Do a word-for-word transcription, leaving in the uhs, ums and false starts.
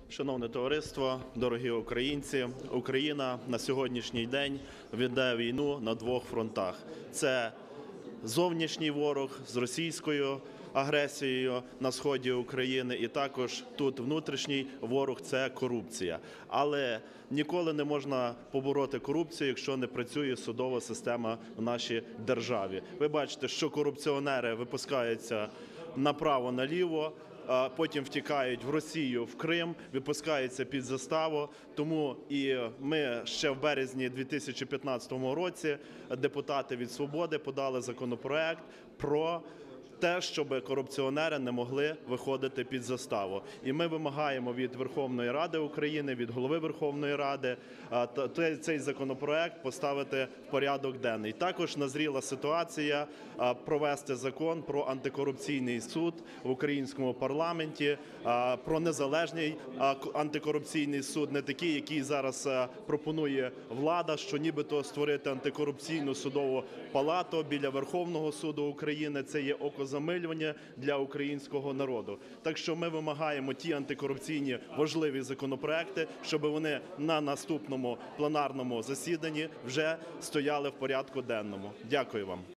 Шановне товариство, дорогі українці, Україна на сьогоднішній день веде війну на двох фронтах. Це зовнішній ворог з російською агресією на сході України, і також тут внутрішній ворог – це корупція. Але ніколи не можна побороти корупцію, якщо не працює судова система в нашій державі. Ви бачите, що корупціонери випускаються направо-наліво, потім втікають в Росію, в Крим, випускаються під заставу. Тому і ми ще в березні дві тисячі п'ятнадцятого році, депутати від «Свободи», подали законопроект про те, щоб корупціонери не могли виходити під заставу. І ми вимагаємо від Верховної Ради України, від Голови Верховної Ради цей законопроект поставити в порядок денний. Також назріла ситуація провести закон про антикорупційний суд в українському парламенті, про незалежний антикорупційний суд, не такий, який зараз пропонує влада, що нібито створити антикорупційну судову палату біля Верховного суду України. Це є окозамилювання для українського народу. Так що ми вимагаємо ті антикорупційні важливі законопроекти, щоб вони на наступному пленарному засіданні вже стояли в порядку денному. Дякую вам.